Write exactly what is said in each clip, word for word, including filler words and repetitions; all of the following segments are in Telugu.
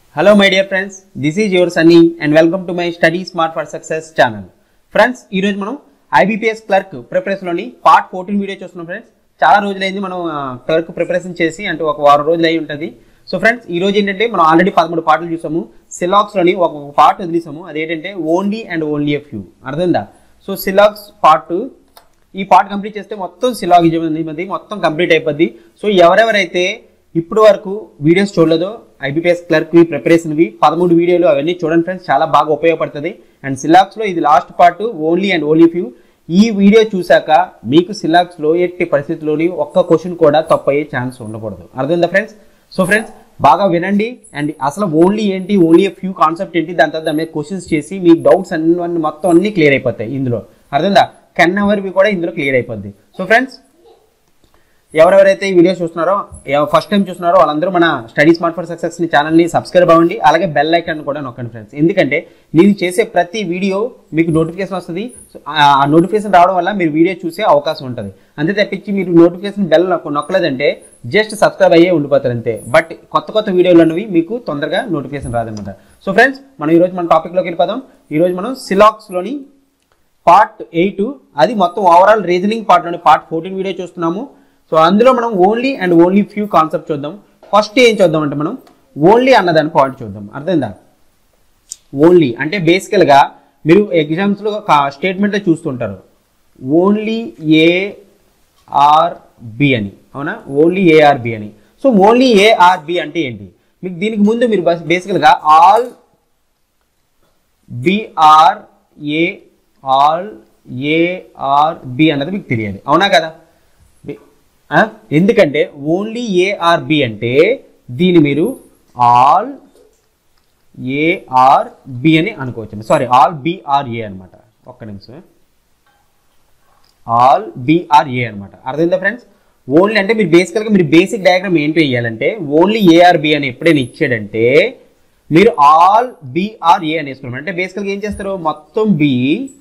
Hello my dear friends, this is your Sunny and welcome to my Study Smart for Success channel. Friends, ఈ రోజు మనం I B P S clerk preparation లోని పార్ట్ ఫోర్టీన్ వీడియో చూస్తున్నాం ఫ్రెండ్స్. చాలా రోజులైంది మనం క్లర్క్ ప్రిపరేషన్ చేసి, అంటే ఒక వారం రోజులు అయి ఉంటుంది. సో ఫ్రెండ్స్, ఈ రోజు ఏంటంటే మనం ఆల్రెడీ పదమూడు పార్ట్లు చూసాము. సిలాక్స్ లోని ఒక పార్ట్ వదిలేసాము, అదేంటంటే only and only a few. అర్థమైందా? సో సిలాక్స్ పార్ట్, ఈ పార్ట్ కంప్లీట్ చేస్తే మొత్తం సిలాగిజం అనేది మొత్తం కంప్లీట్ అయిపోద్ది. సో ఎవరెవరైతే ఇప్పుడు వరకు వీడియోస్ చూడలేదో ఐబీపీఎస్ క్లర్క్వి ప్రిపరేషన్వి పదమూడు వీడియోలు అవన్నీ చూడండి ఫ్రెండ్స్, చాలా బాగా ఉపయోగపడుతుంది. అండ్ సిలాక్స్లో ఇది last part, only and only few. ఈ వీడియో చూసాక మీకు సిలాక్స్లో ఎట్టి పరిస్థితుల్లోని ఒక్క క్వశ్చన్ కూడా తప్పు అయ్యే ఛాన్స్ ఉండకూడదు. అర్థమైందా ఫ్రెండ్స్? సో ఫ్రెండ్స్, బాగా వినండి. అండ్ అసలు ఓన్లీ ఏంటి, ఓన్లీ ఫ్యూ కాన్సెప్ట్ ఏంటి, దాని తర్వాత దాని మీద క్వశ్చన్స్ చేసి మీ డౌట్స్ అన్ని మొత్తం అన్ని క్లియర్ అయిపోతాయి ఇందులో. అర్థమైందా? కెన్ అవర్వి కూడా ఇందులో క్లియర్ అయిపోద్ది. సో ఫ్రెండ్స్, ఎవరెవరైతే ఈ వీడియో చూస్తున్నారో, ఫస్ట్ టైం చూస్తున్నారో వాళ్ళందరూ మన స్టడీ స్మార్ట్ ఫర్ సక్సెస్ ని ఛానల్ని సబ్స్క్రైబ్ అవ్వండి. అలాగే బెల్ ఐకాన్ కూడా నొక్కండి ఫ్రెండ్స్, ఎందుకంటే నేను చేసే ప్రతి వీడియో మీకు నోటిఫికేషన్ వస్తుంది. ఆ నోటిఫికేషన్ రావడం వల్ల మీరు వీడియో చూసే అవకాశం ఉంటుంది. అంతే తప్పించి మీరు నోటిఫికేషన్ బెల్ నొక్కలేదంటే జస్ట్ సబ్స్క్రైబ్ అయ్యే ఉండిపోతారు అంతే. బట్ కొత్త కొత్త వీడియోలు అనేవి మీకు తొందరగా నోటిఫికేషన్ రాదనమాట. సో ఫ్రెండ్స్, మనం ఈరోజు మన టాపిక్లోకి వెళ్ళిపోదాం. ఈరోజు మనం సిలాక్స్లోని పార్ట్ ఎయిట్, అది మొత్తం ఓవరాల్ రీజనింగ్ పార్ట్లోని పార్ట్ ఫోర్టీన్ వీడియో చూస్తున్నాము. సో అందులో మనం only and only few concept చూద్దాం. ఫస్ట్ ఏం చూద్దాం అంటే మనం ఓన్లీ అన్నదాని పాయింట్ చూద్దాం. అర్థమైందా? ఓన్లీ అంటే బేసికల్గా మీరు ఎగ్జామ్స్లో స్టేట్మెంట్లో చూస్తుంటారు ఓన్లీ ఏఆర్బి అని, అవునా? ఓన్లీ ఏఆర్బి అని. సో ఓన్లీ ఏఆర్బి అంటే ఏంటి? మీకు దీనికి ముందు మీరు బేసికల్గా ఆల్ బిఆర్ఏ ఆల్ ఏఆర్బి అన్నది మీకు తెలియాలి, అవునా కదా? ఎందుకంటే ఓన్లీ ఏఆర్బి అంటే దీన్ని మీరు ఆల్ ఏఆర్బి అని అనుకోవచ్చు. సారీ, ఆల్ బిఆర్ఏ అనమాట. ఒక్క నిమిషం, ఆల్ బిఆర్ఏ అనమాట. అర్థమైందా ఫ్రెండ్స్? ఓన్లీ అంటే మీరు బేసికల్గా మీరు బేసిక్ డయాగ్రామ్ ఏంటి వేయాలంటే ఓన్లీ ఏఆర్బి అని ఎప్పుడైనా ఇచ్చాడంటే మీరు ఆల్ బిఆర్ఏ అని వేసుకోవాలి. అంటే బేసికల్గా ఏం చేస్తారు, మొత్తం బి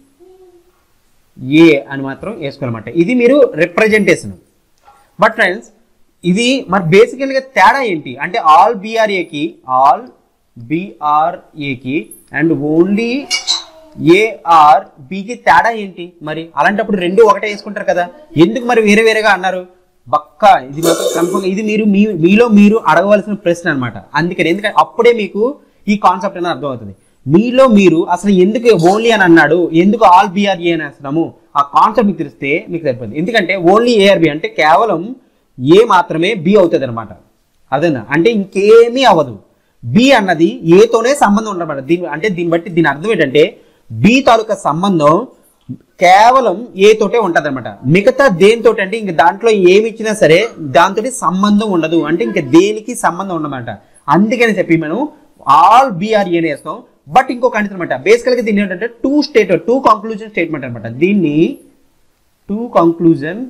ఏ అని మాత్రం వేసుకోవాలన్నమాట. ఇది మీరు రిప్రజెంటేషన్. బట్ ఫ్రెండ్స్, ఇది మరి బేసికల్గా తేడా ఏంటి అంటే ఆల్ బిఆర్ఏకి ఆల్ బిఆర్ఏకి అండ్ ఓన్లీ ఏఆర్బికి తేడా ఏంటి? మరి అలాంటప్పుడు రెండు ఒకటే వేసుకుంటారు కదా, ఎందుకు మరి వేరే వేరేగా అన్నారు? బక్క ఇది కన్ఫర్మ్, ఇది మీరు మీ మీలో మీరు అడగవలసిన ప్రశ్న అనమాట. అందుకని ఎందుకంటే అప్పుడే మీకు ఈ కాన్సెప్ట్ అనేది అర్థమవుతుంది. మీలో మీరు అసలు ఎందుకు ఓన్లీ అని అన్నాడు, ఎందుకు ఆల్ బిఆర్ఏ అని వేస్తున్నాము, ఆ కాన్సెప్ట్ మీకు తెలిస్తే మీకు సరిపోతుంది. ఎందుకంటే ఓన్లీ ఏఆర్బి అంటే కేవలం ఏ మాత్రమే బి అవుతుంది అనమాట. అదేనా? అంటే ఇంకేమీ అవ్వదు. బి అన్నది ఏతోనే సంబంధం ఉండమాట. దీని అంటే దీన్ని బట్టి దీని అర్థం ఏంటంటే బి తాలూకా సంబంధం కేవలం ఏ తోటే ఉంటుంది అనమాట. మిగతా దేనితో అంటే ఇంక దాంట్లో ఏమి ఇచ్చినా సరే దాంతో సంబంధం ఉండదు, అంటే ఇంక దేనికి సంబంధం ఉండమాట. అందుకని చెప్పి మనం ఆల్ బిఆర్ఏ వేస్తాం. బట్ ఇంకో కండిషన్ అనమాట, బేసికల్గా దీన్ని ఏంటంటే two state two conclusion statement అనమాట. దీన్ని టూ కంక్లూజన్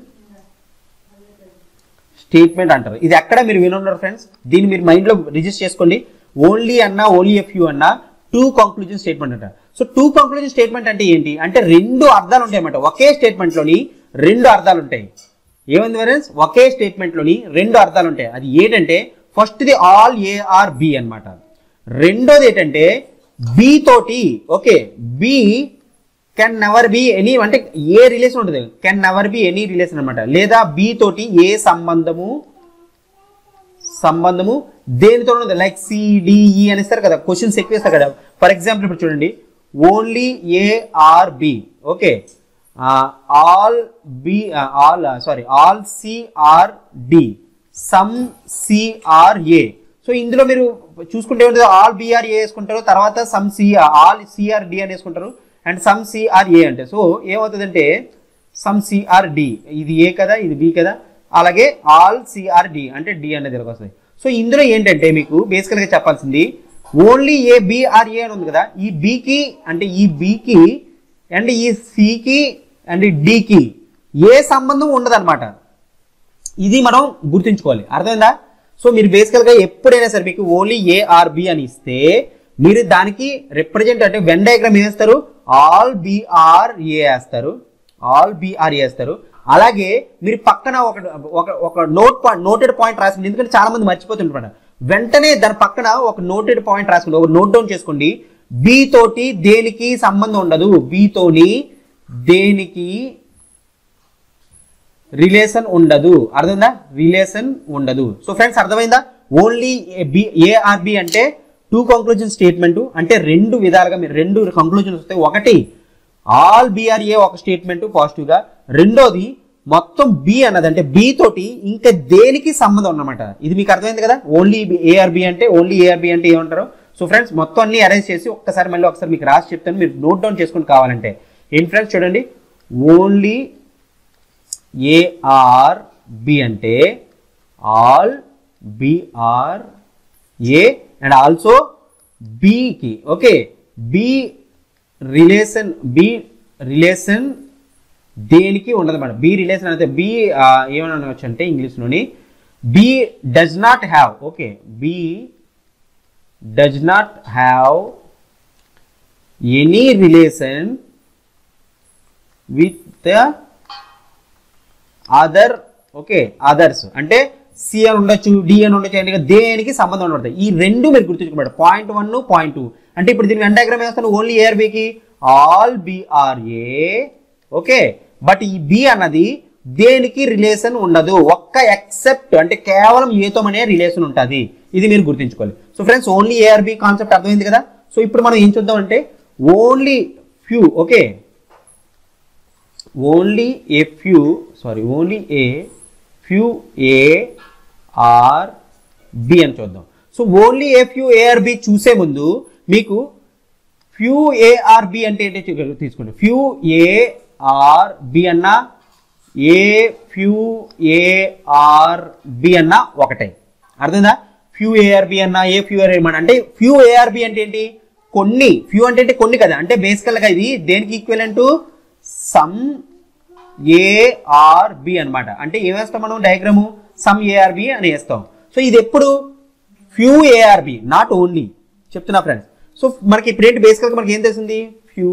స్టేట్మెంట్ అంటారు. ఇది ఎక్కడ మీరు వినున్నారు ఫ్రెండ్స్, దీన్ని మీరు మైండ్లో రిజిస్టర్ చేసుకోండి. ఓన్లీ అన్నా ఓన్లీ ఎ ఫ్యూ అన్నా టూ కంక్లూజన్ స్టేట్మెంట్ అంటారు. సో టూ కంక్లూజన్ స్టేట్మెంట్ అంటే ఏంటి అంటే రెండు అర్థాలు ఉంటాయి అన్నమాట. ఒకే స్టేట్మెంట్లోని రెండు అర్థాలు ఉంటాయి. ఏమైంది ఫ్రెండ్స్? ఒకే స్టేట్మెంట్లోని రెండు అర్థాలు ఉంటాయి. అది ఏంటంటే ఫస్ట్ది ఆల్ ఏఆర్బి అనమాట. రెండోది ఏంటంటే బి తోటి, okay, B can never be any, అంటే ఏ రిలేషన్ ఉంటుంది, can never be any relation అనమాట. లేదా బి తోటి ఏ సంబంధము సంబంధము దేనితో ఉండదు, లైక్ సిడిఈ అని ఇస్తారు కదా, క్వశ్చన్స్ ఎక్కువ ఇస్తారు కదా. ఫర్ ఎగ్జాంపుల్ ఇప్పుడు చూడండి, only A are B, okay, all B all sorry all C are D some C are A. So ఇందులో మీరు చూసుకుంటే ఉంటుంది ఆల్ బిఆర్ఏ వేసుకుంటారు, తర్వాత సమ్ సిఆర్ ఆల్ సిఆర్డి అని వేసుకుంటారు, అండ్ సమ్ సిఆర్ఏ అంటే సో ఏమవుతుందంటే సమ్ సిఆర్డి, ఇది ఏ కదా ఇది బి కదా, అలాగే ఆల్ సిఆర్డి అంటే డి అనేది ఇలాగ వస్తుంది. సో ఇందులో ఏంటంటే మీకు బేసికల్గా చెప్పాల్సింది ఓన్లీ ఏ బిఆర్ఏ అని ఉంది కదా, ఈ బికి అంటే ఈ బికి అండ్ ఈ సికి అండ్ డికి ఏ సంబంధం ఉండదు అనమాట. ఇది మనం గుర్తుంచుకోవాలి. అర్థమైందా? సో మీరు బేసికల్గా ఎప్పుడైనా సరే మీకు ఓన్లీ ఏఆర్బి అని ఇస్తే మీరు దానికి రిప్రజెంట్ అంటే వెన్ డయాగ్రామ్ ఏం వేస్తారు, ఆల్ బిఆర్ఏ వేస్తారు, ఆల్ బిఆర్ఏ వేస్తారు. అలాగే మీరు పక్కన ఒక ఒక నోట్ పాయింట్ నోటెడ్ పాయింట్ రాసింది, ఎందుకంటే చాలా మంది మర్చిపోతుంటారు. వెంటనే దాని పక్కన ఒక నోటెడ్ పాయింట్ రాసుకోండి, ఒక నోట్ డౌన్ చేసుకోండి. బి తోటి దేనికి సంబంధం ఉండదు, బి తోని దేనికి రిలేషన్ ఉండదు. అర్థమైందా? రిలేషన్ ఉండదు. సో ఫ్రెండ్స్ అర్థమైందా? ఓన్లీ బి ఏఆర్బి అంటే టూ కంక్లూజన్ స్టేట్మెంట్, అంటే రెండు విధాలుగా మీరు రెండు కంక్లూజన్స్ వస్తాయి. ఒకటి ఆల్ బిఆర్ఏ ఒక స్టేట్మెంట్ పాజిటివ్ గా, రెండోది మొత్తం బి అన్నది అంటే బి తోటి ఇంకా దేనికి సంబంధం అన్నమాట. ఇది మీకు అర్థమైంది కదా? ఓన్లీ ఏఆర్బి అంటే ఓన్లీ ఏఆర్బి అంటే ఏమంటారు? సో ఫ్రెండ్స్ మొత్తం అన్ని అరేంజ్ చేసి ఒక్కసారి మళ్ళీ ఒకసారి మీకు రాసి చెప్తాను, మీరు నోట్ డౌన్ చేసుకుని కావాలంటే. ఏంటి ఫ్రెండ్స్ చూడండి, ఓన్లీ ఏఆర్ బి అంటే all B are A and also బికి okay B relation B relation దేనికి ఉండదు అన్నమాట. బి రిలేషన్ అంటే బి ఏమని అనవచ్చు అంటే ఇంగ్లీష్లోని B does not have okay B does not have any relation with other okay others అంటే సి అని ఉండొచ్చు, డి అని ఉండొచ్చు, అంటే దేనికి సంబంధం ఉండబడతాయి. ఈ రెండు మీరు గుర్తుంచుకోండి, పాయింట్ వన్ పాయింట్ టూ. అంటే ఇప్పుడు దీనికి డయాగ్రామ్ వేస్తాను ఓన్లీ ఏఆర్బికి ఆల్ బిఆర్ఏ ఓకే, బట్ ఈ బి అన్నది దేనికి రిలేషన్ ఉండదు, ఒక్క ఎక్సెప్ట్ అంటే కేవలం ఏతో అనే రిలేషన్ ఉంటుంది. ఇది మీరు గుర్తుంచుకోవాలి. So friends only A are B concept అర్థమైంది కదా? సో ఇప్పుడు మనం ఏం చూద్దాం అంటే only few okay only a few sorry only a few A are B అని చూద్దాం. So only a few A are B చూసే ముందు మీకు ఫ్యూ ఏఆర్ బి అంటే ఏంటో తీసుకోండి. ఫ్యూ ఏఆర్ బి అన్న ఏ ఫ్యూ ఏఆర్ బి అన్న ఒకటే. అర్థమైందా? ఫ్యూ ఏఆర్ బి అన్న ఏ ఫ్యూ ఏఆర్ అంటే ఫ్యూ ఏఆర్ బి అంటే ఏంటి? కొన్ని. ఫ్యూ అంటే అంటే కొన్ని కదా, అంటే బేసికల్గా ఇది దేనికి ఈక్వలెంట్ సమ్ ఏఆర్బి అనమాట. అంటే ఏం వేస్తాం మనం డయాగ్రాము సమ్ ఏఆర్బి అని వేస్తాం. సో ఇది ఎప్పుడు ఫ్యూ ఏఆర్బి నాట్ ఓన్లీ చెప్తున్నా ఫ్రెండ్స్. సో మనకి ఇప్పుడు ఏంటి బేసికల్గా మనకి ఏం తెలిసింది? ఫ్యూ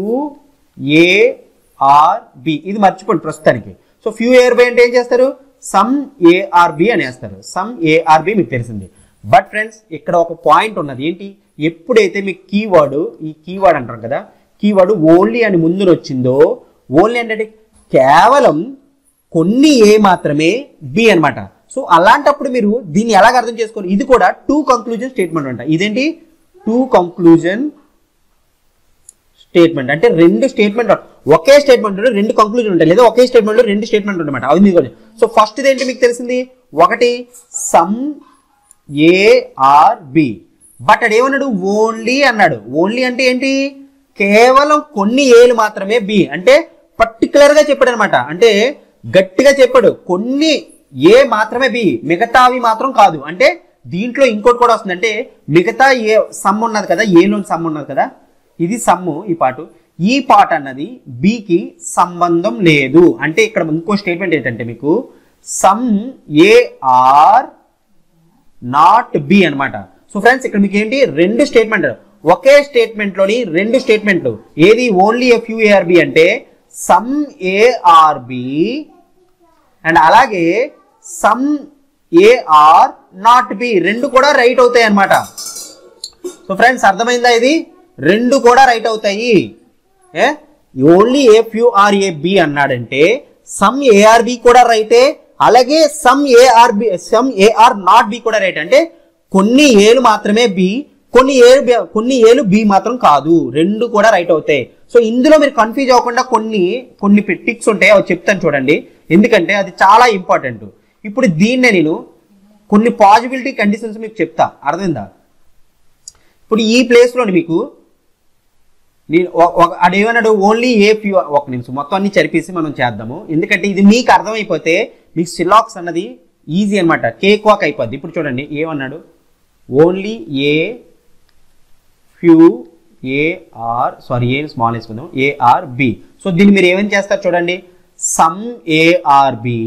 ఏఆర్బి ఇది మర్చిపోండి ప్రస్తుతానికి. సో ఫ్యూ ఏఆర్బి అంటే ఏం చేస్తారు? సమ్ ఏఆర్బి అని వేస్తారు. సమ్ ఏఆర్బి మీకు తెలిసింది. బట్ ఫ్రెండ్స్ ఇక్కడ ఒక పాయింట్ ఉన్నది. ఏంటి? ఎప్పుడైతే మీకు కీవర్డ్ ఈ కీవర్డ్ అంటారు కదా, కీవర్డ్ ఓన్లీ అని ముందు వచ్చిందో, ఓన్లీ అంటే కేవలం కొన్ని ఏ మాత్రమే బి అనమాట. సో అలాంటప్పుడు మీరు దీన్ని ఎలాగ అర్థం చేసుకోవాలి? ఇది కూడా టూ కంక్లూజన్ స్టేట్మెంట్ అంట. ఇదేంటి? టూ కంక్లూజన్ స్టేట్మెంట్ అంటే రెండు స్టేట్మెంట్ ఒకే స్టేట్మెంట్ రెండు కంక్లూజన్ ఉంటాయి, లేదా ఒకే స్టేట్మెంట్ లో రెండు స్టేట్మెంట్ అనమాట. అది మీకు సో ఫస్ట్ ఏంటి మీకు తెలిసింది? ఒకటి సమ్ ఏఆర్బి, బట్ అది ఏమన్నాడు? ఓన్లీ అన్నాడు. ఓన్లీ అంటే ఏంటి? కేవలం కొన్ని ఏలు మాత్రమే బి అంటే పర్టికులర్ గా చెప్పాడు అనమాట. అంటే గట్టిగా చెప్పాడు, కొన్ని ఏ మాత్రమే బి, మిగతావి మాత్రం కాదు. అంటే దీంట్లో ఇంకోటి కూడా వస్తుంది. అంటే మిగతా ఏ సమ్ ఉన్నది కదా, ఏలో సమ్ ఉన్నది కదా, ఇది సమ్ము ఈ పాటు. ఈ పార్ట్ అన్నది బికి సంబంధం లేదు. అంటే ఇక్కడ ఇంకో స్టేట్మెంట్ ఏంటంటే మీకు సమ్ ఏఆర్ నాట్ బి అనమాట. సో ఫ్రెండ్స్ ఇక్కడ మీకు ఏంటి? రెండు స్టేట్మెంట్ ఒకే స్టేట్మెంట్ లోని రెండు స్టేట్మెంట్లు. ఏది? ఓన్లీ ఏ ఫ్యూ ఏఆర్బి అంటే సమ్ ఏఆర్బి అండ్ అలాగే సమ్ ఏఆర్ నాట్ బి రెండు కూడా రైట్ అవుతాయి అన్నమాట. సో ఫ్రెండ్స్ అర్థమైందా? ఇది రెండు కూడా రైట్ అవుతాయి. A only a few are A B అన్నాడంటే సమ్ ఏఆర్బి కూడా రైటే, అలాగే some A are B some A are not B కూడా రైట్. అంటే కొన్ని ఏలు మాత్రమే బి, కొన్ని ఏలు కొన్ని ఏలు బి మాత్రం కాదు, రెండు కూడా రైట్ అవుతాయి. సో ఇందులో మీరు కన్ఫ్యూజ్ అవ్వకుండా కొన్ని కొన్ని టిక్స్ ఉంటాయి, అవి చెప్తాను చూడండి, ఎందుకంటే అది చాలా ఇంపార్టెంట్. ఇప్పుడు దీన్నే నేను కొన్ని పాజిబిలిటీ కండిషన్స్ మీకు చెప్తా, అర్థమైందా? ఇప్పుడు ఈ ప్లేస్లోని మీకు నేను అదేమన్నాడు? ఓన్లీ ఏ ఫ్యూ ఒక నిమిషం మొత్తం అన్ని చరిపేసి మనం చేద్దాము, ఎందుకంటే ఇది మీకు అర్థమైపోతే మీకు సిలాక్స్ అన్నది ఈజీ అనమాట, కేక్ వాక్ అయిపోద్ది. ఇప్పుడు చూడండి ఏమన్నాడు? Only a few A are sorry a small వేసుకుందాం ఏఆర్ బి. సో దీన్ని మీరు ఏమేమి చేస్తారు చూడండి, some A are B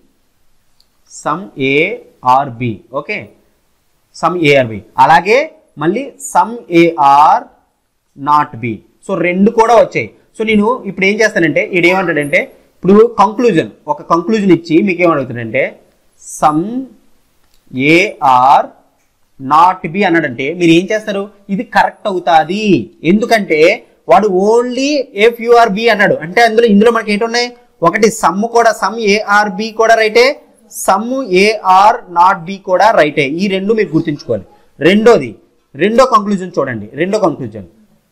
some A are B okay some A are B, అలాగే మళ్ళీ some A are not B. So రెండు కూడా వచ్చాయి. సో నేను ఇప్పుడు ఏం చేస్తానంటే ఇది ఏమంటాడంటే ఇప్పుడు కంక్లూజన్ ఒక కంక్లూజన్ ఇచ్చి మీకు ఏమడుగుతాడంటే సమ్ ఏఆర్ నాట్ బి అన్నాడంటే మీరు ఏం చేస్తారు, ఇది కరెక్ట్ అవుతాది. ఎందుకంటే వాడు ఓన్లీ ఎఫ్ యూఆర్ బి అన్నాడు అంటే అందులో ఇందులో మనకి ఏంటి ఉన్నాయి, ఒకటి సమ్ కూడా సమ్ ఏఆర్ బి కూడా రైటే, సమ్ ఏఆర్ నాట్ బి కూడా రైటే. ఈ రెండు మీరు గుర్తుంచుకోవాలి. రెండోది రెండో కంక్లూజన్ చూడండి. రెండో conclusion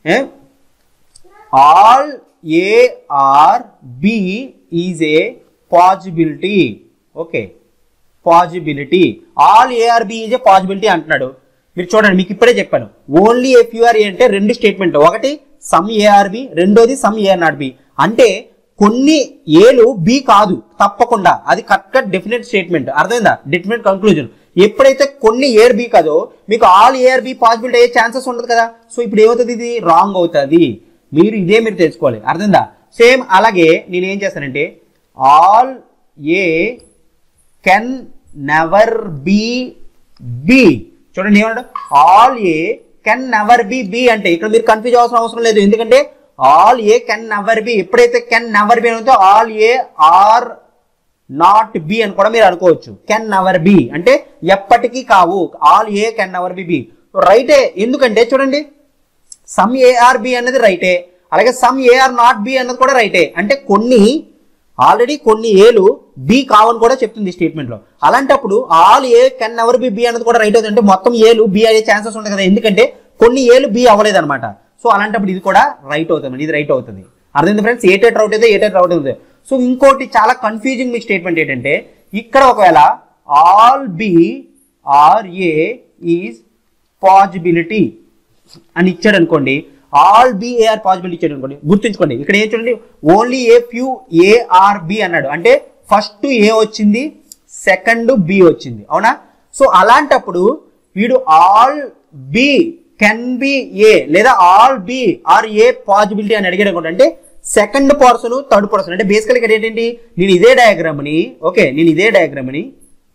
all A are B is a possibility. Okay, possibility. All A are B is a possibility అంటున్నాడు. మీరు చూడండి, మీకు ఇప్పుడే చెప్పాను ఓన్లీ ఎఫ్ యూఆర్ ఏ అంటే రెండు స్టేట్మెంట్, ఒకటి సమ్ ఏఆర్ బి, రెండోది సమ్ ఏఆర్ నాట్ బి. అంటే కొన్ని ఏలు బి కాదు తప్పకుండా, అది కరెక్ట్ డెఫినెట్ స్టేట్మెంట్. అర్థమైందా? Definite conclusion. ఎప్పుడైతే కొన్ని ఏఆర్ బి కాదో మీకు ఆల్ ఏఆర్ బి పాసిబిలిటీ అయ్యే ఛాన్సెస్ ఉండదు కదా. సో ఇప్పుడు ఏమవుతుంది, ఇది రాంగ్ అవుతుంది. మీరు ఇదే మీరు తెలుసుకోవాలి. అర్థమైందా? సేమ్ అలాగే నేను ఏం చేస్తానంటే all A can never be B. చూడండి ఏమన్నాడు, all A can never be B అంటే ఇక్కడ మీరు కన్ఫ్యూజ్ అవ్వాల్సిన అవసరం లేదు. ఎందుకంటే all A can never be, ఎప్పుడైతే కెన్ నెవర్ బి అనుకుంటే all A are not B అని కూడా మీరు అనుకోవచ్చు. కెన్ నెవర్ బి అంటే ఎప్పటికీ కావు. All A can never be B రైటే. ఎందుకంటే చూడండి సమ్ ఏఆర్ బి అన్నది రైటే, అలాగే సమ్ ఏఆర్ నాట్ బి అన్నది కూడా రైటే. అంటే కొన్ని ఆల్రెడీ కొన్ని ఏలు బి కావని కూడా చెప్తుంది స్టేట్మెంట్ లో. అలాంటప్పుడు all A can never be B అన్నది కూడా రైట్ అవుతుంది. అంటే మొత్తం ఏలు బి అయ్యే ఛాన్సెస్ ఉంటాయి కదా, ఎందుకంటే కొన్ని ఏలు బి అవ్వలేదు అనమాట. సో అలాంటప్పుడు ఇది కూడా రైట్ అవుతుంది, ఇది రైట్ అవుతుంది. అర్థమైంది ఫ్రెండ్స్? ఏ టైట్ రౌట్ అయితే ఏ టైట్ రౌట్ అవుతుంది. సో ఇంకోటి చాలా కన్ఫ్యూజింగ్ మీ స్టేట్మెంట్ ఏంటంటే ఇక్కడ ఒకవేళ all B are A is possibility అని ఇచ్చాడు అనుకోండి, ఆల్ బి ఏఆర్ పాజిబిలిటీ ఇచ్చాడు అనుకోండి, గుర్తుంచుకోండి ఇక్కడ ఏం చూడండి only a few A are B అన్నాడు. అంటే ఫస్ట్ ఏ వచ్చింది, సెకండ్ బి వచ్చింది, అవునా? సో అలాంటప్పుడు వీడు all B can be A లేదా all B are A possibility అని అడిగాడు అనుకోండి. అంటే సెకండ్ పర్సన్ థర్డ్ పర్సన్ అంటే బేసికల్ ఇక్కడ ఏంటండి, నేను ఇదే డయాగ్రామ్ ని ఓకే నేను ఇదే డయాగ్రామ్ ని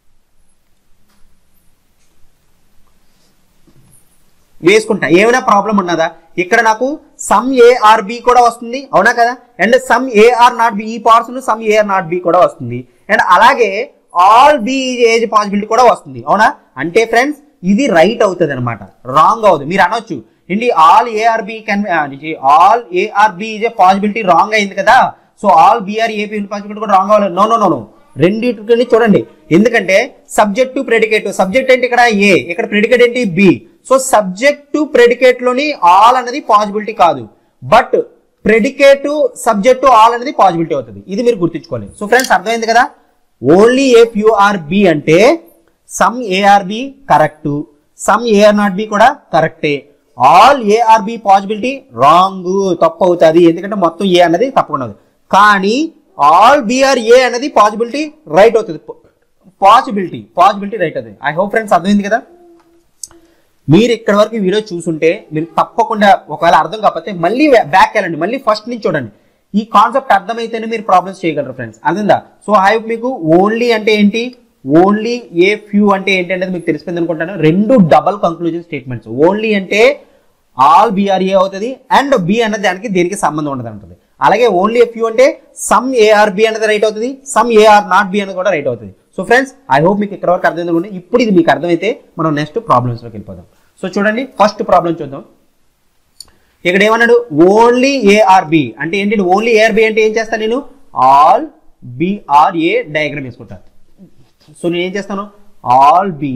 వేసుకుంటా. ఏమైనా ప్రాబ్లం ఉన్నదా? ఇక్కడ నాకు సమ్ ఏఆర్ బి కూడా వస్తుంది, అవునా కదా? And some A are not B, ఈ person some A are not B కూడా వస్తుంది. అండ్ అలాగే ఆల్ బి ఏజ్ పాసిబిలిటీ కూడా వస్తుంది, అవునా? అంటే ఫ్రెండ్స్ ఇది రైట్ అవుతుంది అనమాట, రాంగ్ అవుతుంది. మీరు అనొచ్చు ఏంటి all A are B can all A are B is a possibility wrong అయింది కదా, so all B are A possibility కూడా రాంగ్ అవ్వాలి. నో నో నో నో రెండింటిని చూడండి. ఎందుకంటే సబ్జెక్ట్ టు ప్రెడికేట్, సబ్జెక్ట్ ఏంటి ఇక్కడ ఏ, ఇక్కడ ప్రెడికేట్ ఏంటి B. So subject to predicate లోని ఆల్ అనేది పాసిబిలిటీ కాదు, but predicate subject to all అనేది పాసిబిలిటీ అవుతుంది. ఇది మీరు గుర్తుంచుకోవాలి. సో ఫ్రెండ్స్ అర్థమైంది కదా? ఓన్లీ ఎఫ్ యూఆర్ బి అంటే some A are B correct, some A are not B కూడా కరెక్టే. All A are B possibility wrong, తప్పు అవుతుంది. ఎందుకంటే మొత్తం ఏ అనేది తప్పకుండా ఉంది. కానీ ఆల్ బిఆర్ ఏ అనేది పాసిబిలిటీ రైట్ అవుతుంది. పాసిబిలిటీ పాసిబిలిటీ రైట్ అవుతుంది. ఐ హోప్ ఫ్రెండ్స్ అర్థమైంది కదా? మీరు ఇక్కడ వరకు వీడియో చూసుంటే మీరు తప్పకుండా ఒకవేళ అర్థం కాకపోతే మళ్ళీ బ్యాక్ వెళ్ళండి, మళ్ళీ ఫస్ట్ నుంచి చూడండి. ఈ కాన్సెప్ట్ అర్థమైతేనే మీరు ప్రాబ్లమ్స్ చేయగలరు ఫ్రెండ్స్. అర్థందా? సో ఐ హోప్ మీకు ఓన్లీ అంటే ఏంటి, ఓన్లీ ఏ ఫ్యూ అంటే ఏంటి అనేది మీకు తెలిసిపోయింది అనుకుంటాను. రెండు డబల్ కంక్లూజన్ స్టేట్మెంట్స్. ఓన్లీ అంటే ఆల్ బిఆర్ఏ అవుతుంది అండ్ బి అన్నది దానికి దేనికి సంబంధం ఉండదు అంటుంది. అలాగే ఓన్లీ ఏ ఫ్యూ అంటే సమ్ ఏఆర్ బి అనేది రైట్ అవుతుంది, సమ్ ఏఆర్ నాట్ బి అనేది కూడా రైట్ అవుతుంది. సో ఫ్రెండ్స్ ఐ హోప్ మీకు ఇక్కడ వరకు అర్థమైంది అనుకోండి. ఇప్పుడు ఇది మీకు అర్థమైతే మనం నెక్స్ట్ ప్రాబ్లమ్స్ లోకి వెళ్ళిపోదాం. సో చూడండి ఫస్ట్ ప్రాబ్లం చూద్దాం. ఇక్కడ ఏమన్నాడు ఓన్లీ ఏఆర్ బి అంటే ఏంటి, ఓన్లీ ఏఆర్ బి అంటే ఏం చేస్తాను నేను ఆల్ బిఆర్ఏ డయాగ్రామ్ వేసుకుంటాను. సో నేను ఏం చేస్తాను ఆల్ బి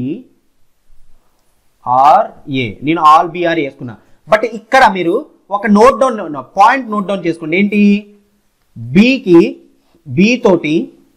ఆర్ ఏ, నేను ఆల్ బిఆర్ వేసుకున్నా. బట్ ఇక్కడ మీరు ఒక note down point note down చేసుకోండి. ఏంటి, బికి బి తోటి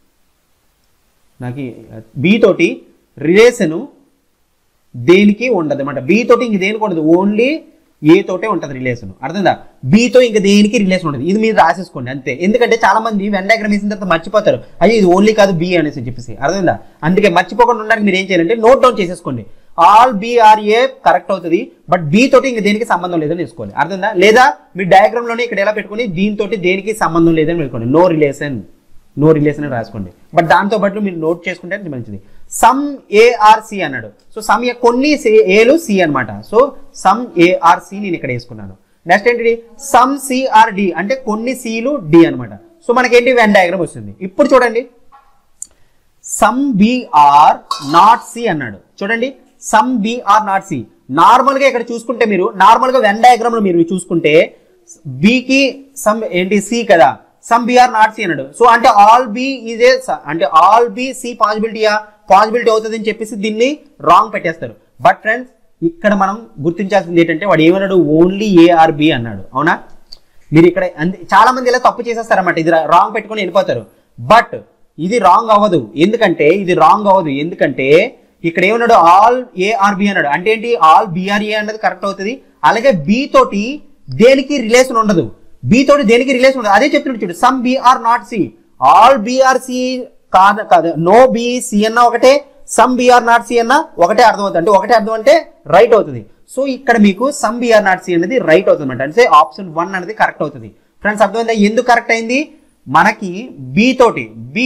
నాకు బి తోటి రిలేషను దేనికి ఉండదు అనమాట. బి తోటి ఇంక దేనికి ఉండదు, ఓన్లీ ఏ తోటే ఉంటుంది రిలేషన్. అర్థందా? బితో ఇంక దేనికి రిలేషన్ ఉండదు. ఇది మీరు రాసేసుకోండి అంతే. ఎందుకంటే చాలా మంది వెన్ డయాగ్రామ్ వేసిన తర్వాత మర్చిపోతారు, అయ్యో ఇది ఓన్లీ కాదు బి అనేసి చెప్పేసి. అర్థందా? అందుకే మర్చిపోకుండా ఉండడానికి మీరు ఏం చేయాలంటే నోట్ డౌన్ చేసేసుకోండి. ఆల్ బిఆర్ఏ కరెక్ట్ అవుతుంది, బట్ బి తోటి ఇంక దేనికి సంబంధం లేదని తీసుకోవాలి. అర్థందా? లేదా మీ డయాగ్రామ్ లోనే ఇక్కడ ఎలా పెట్టుకుని దీంతో దేనికి సంబంధం లేదని పెట్టుకోండి, నో రిలేషన్ నో రిలేషన్ అని రాసుకోండి. బట్ దాంతో పాటు మీరు నోట్ చేసుకుంటే మంచిది. సమ్ ఏఆర్సి అన్నాడు. సో సమ్ ఏ కొన్ని ఏలు సి అనమాట. సో సమ్ ఏఆర్సి నేను ఇక్కడ వేసుకున్నాను. నెక్స్ట్ ఏంటి సమ్ సిఆర్డి అంటే కొన్ని సిలు డి అనమాట. సో మనకేంటి వెన్ డయాగ్రామ్ వస్తుంది. ఇప్పుడు చూడండి సమ్ బిఆర్ నాట్ సి అన్నాడు. చూడండి some B are not C. Normal గా ఇక్కడ చూసుకుంటే మీరు నార్మల్ గా వెన్ డయాగ్రామ్ లో మీరు చూసుకుంటే బికి సమ్ ఏంటి సి కదా, some B are not C అన్నాడు. సో అంటే ఆల్ బి ఈజ్ ఏ అంటే ఆల్ బి సి పాసిబిలిటీయా, పాసిబిలిటీ అవుతుంది అని చెప్పేసి దీన్ని రాంగ్ పెట్టేస్తారు. బట్ ఫ్రెండ్స్ ఇక్కడ మనం గుర్తించాల్సింది ఏంటంటే వాడు ఏమన్నాడు, ఓన్లీ ఏఆర్ బి అన్నాడు. అవునా, మీరు ఇక్కడ చాలా మంది ఇలా తప్పు చేసేస్తారన్నమాట, ఇది రాంగ్ పెట్టుకొని వెళ్ళిపోతారు. బట్ ఇది రాంగ్ అవ్వదు. ఎందుకంటే ఇది రాంగ్ అవ్వదు ఎందుకంటే ఇక్కడ ఏమన్నాడు, ఆల్ ఏఆర్బి అన్నాడు. అంటే ఏంటి, ఆల్ బిఆర్ఏ అన్నది కరెక్ట్ అవుతుంది. అలాగే బి తోటి దేనికి రిలేషన్ ఉండదు, బి తోటి దేనికి రిలేషన్ ఉండదు. అదే చెప్తున్నాడు చూడు, some B are not C. All B are C కాదు కాదు, నో బి సి అన్న ఒకటే, సమ్ బిఆర్ నాట్ సి అన్న ఒకటే అర్థం అవుతుంది. అంటే ఒకటే అర్థం అంటే రైట్ అవుతుంది. సో ఇక్కడ మీకు సమ్ బిఆర్ నాట్ సి అనేది రైట్ అవుతుంది అనమాట. అంటే ఆప్షన్ వన్ అనేది కరెక్ట్ అవుతుంది. ఫ్రెండ్స్ అర్థమైందా ఎందుకు కరెక్ట్ అయింది? మనకి బి తోటి B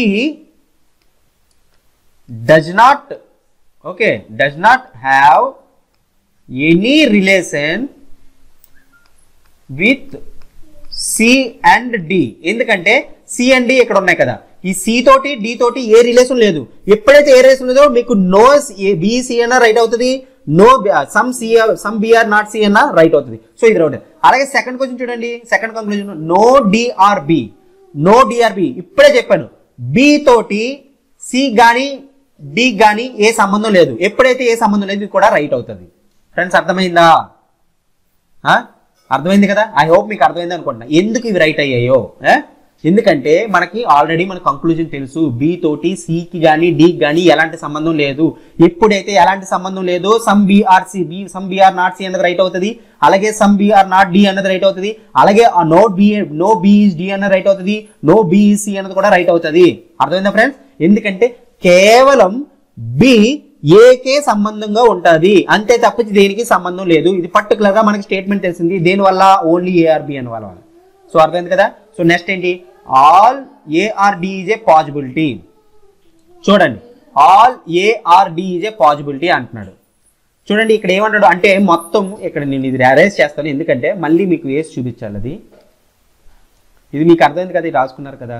does not okay does not have any relation with C and D. ఎందుకంటే సి అండ్ డి ఇక్కడ ఉన్నాయి కదా, ఈ సి తోటి డి తోటి ఏ రిలేషన్ లేదు. ఎప్పుడైతే ఏ రిలేషన్ లేదో మీకు నో బిసి అన్న రైట్ అవుతుంది, no some C some B are not C అన్న రైట్ అవుతుంది. సో ఇది రైట్. అలాగే సెకండ్ క్వశ్చన్ చూడండి, second conclusion, no D are B. No D are B ఇప్పుడే చెప్పాను, బి తోటి సి గాని డి గాని ఏ సంబంధం లేదు. ఎప్పుడైతే ఏ సంబంధం లేదు ఇది కూడా రైట్ అవుతుంది. ఫ్రెండ్స్ అర్థమైందా? అర్థమైంది కదా? ఐ హోప్ మీకు అర్థమైంది అనుకుంటున్నా ఎందుకు ఇవి రైట్ అయ్యాయో. ఎందుకంటే మనకి ఆల్రెడీ మన కంక్లూజన్ తెలుసు, బి తోటి సికి కానీ డికి కానీ ఎలాంటి సంబంధం లేదు. ఎప్పుడైతే ఎలాంటి సంబంధం లేదో some B are C B some B are not C అన్నది రైట్ అవుతుంది. అలాగే సమ్ బిఆర్ నాట్ డి అన్నది రైట్ అవుతుంది. అలాగే no B no B is D అన్నది రైట్ అవుతుంది, నో బిఈసి అన్నది కూడా రైట్ అవుతుంది. అర్థమైందా ఫ్రెండ్స్? ఎందుకంటే కేవలం బి ఏకే సంబంధంగా ఉంటుంది అంతే తప్పించి దేనికి సంబంధం లేదు. ఇది పర్టికులర్ గా మనకి స్టేట్మెంట్ తెలిసింది, దేనివల్ల ఓన్లీ ఏఆర్బి అని వల్ల. సో అర్థమైంది కదా? సో నెక్స్ట్ ఏంటి, all A are D is a possibility. చూడండి, all A are D is a possibility అంటున్నాడు. చూడండి ఇక్కడ ఏమంటాడు అంటే మొత్తం ఇక్కడ నేను ఇది అరేంజ్ చేస్తాను ఎందుకంటే మళ్ళీ మీకు వేసి చూపించాలి. అది ఇది మీకు అర్థమైంది కదా, ఇది రాసుకున్నారు కదా.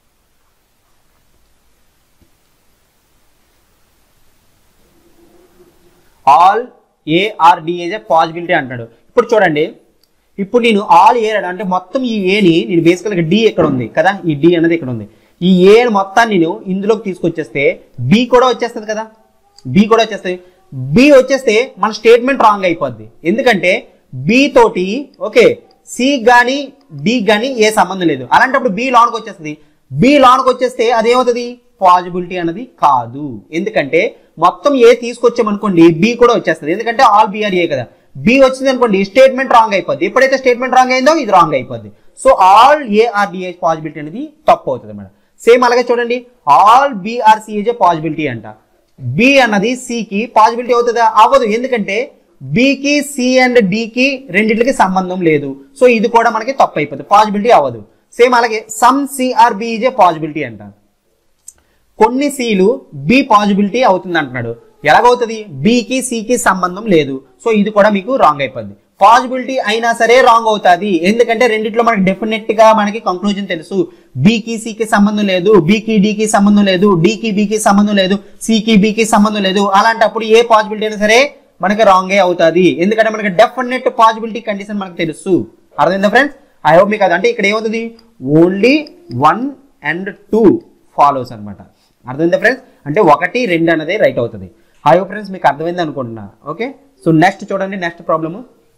All A are D is a possibility అంటాడు. ఇప్పుడు చూడండి, ఇప్పుడు నేను ఆల్ ఏ అంటే మొత్తం ఈ ఏని నేను బేసికల్గా డి ఎక్కడ ఉంది కదా, ఈ డి అనేది ఇక్కడ ఉంది. ఈ ఏ మొత్తాన్ని నేను ఇందులోకి తీసుకొచ్చేస్తే బి కూడా వచ్చేస్తుంది కదా, బి కూడా వచ్చేస్తుంది. బి వచ్చేస్తే మన స్టేట్మెంట్ రాంగ్ అయిపోద్ది. ఎందుకంటే బి తోటి ఓకే సి గాని డి గాని ఏ సంబంధం లేదు. అలాంటప్పుడు బి లాన్కి వచ్చేస్తుంది. బి లాన్కి వచ్చేస్తే అదేమవుతుంది, పాసిబిలిటీ అనేది కాదు. ఎందుకంటే మొత్తం ఏ తీసుకొచ్చామనుకోండి బి కూడా వచ్చేస్తుంది. ఎందుకంటే ఆల్ బిఆర్ ఏ కదా, బి వచ్చింది అనుకోండి స్టేట్మెంట్ రాంగ్ అయిపోద్ది. ఎప్పుడైతే స్టేట్మెంట్ రాంగ్ అయిందో ఇది రాంగ్ అయిపోద్ది. సో ఆల్ ఏఆర్డిఏ పాసిబిలిటీ అనేది తప్పు అవుతుంది మేడం. సేమ్ అలాగే చూడండి, all B are C is a possibility అంట. బి అన్నది సికి పాసిబిలిటీ అవుతుందా? అవ్వదు. ఎందుకంటే బికి సి అండ్ డికి రెండింటికి సంబంధం లేదు. సో ఇది కూడా మనకి తప్పు అయిపోతుంది, పాసిబిలిటీ అవ్వదు. సేమ్ అలాగే some C are B is a possibility అంట. కొన్ని సిలు బి పాసిబిలిటీ అవుతుంది అంటున్నాడు. ఎలాగవుతుంది, బికి సికి సంబంధం లేదు. సో ఇది కూడా మీకు రాంగ్ అయిపోద్ది. పాసిబిలిటీ అయినా సరే రాంగ్ అవుతుంది. ఎందుకంటే రెండిట్లో మనకి డెఫినెట్ గా మనకి కంక్లూజన్ తెలుసు, బికి సికి సంబంధం లేదు, బికి డికి సంబంధం లేదు, డికి బికి సంబంధం లేదు, సికి బికి సంబంధం లేదు. అలాంటప్పుడు ఏ పాసిబిలిటీ అయినా సరే మనకి రాంగే అవుతుంది. ఎందుకంటే మనకి డెఫినెట్ పాసిబిలిటీ కండిషన్ మనకు తెలుసు. అర్థమైందా ఫ్రెండ్స్? ఐ హోప్ మీకు అది అంటే ఇక్కడ ఏమవుతుంది, only one and two follows అనమాట. అర్థమైందా ఫ్రెండ్స్? అంటే ఒకటి రెండు అనేది రైట్ అవుతుంది. ఐ హోప్ ఫ్రెండ్స్ మీకు అర్థమైంది అనుకుంటున్నా. ఓకే, సో నెక్స్ట్ చూడండి, next problem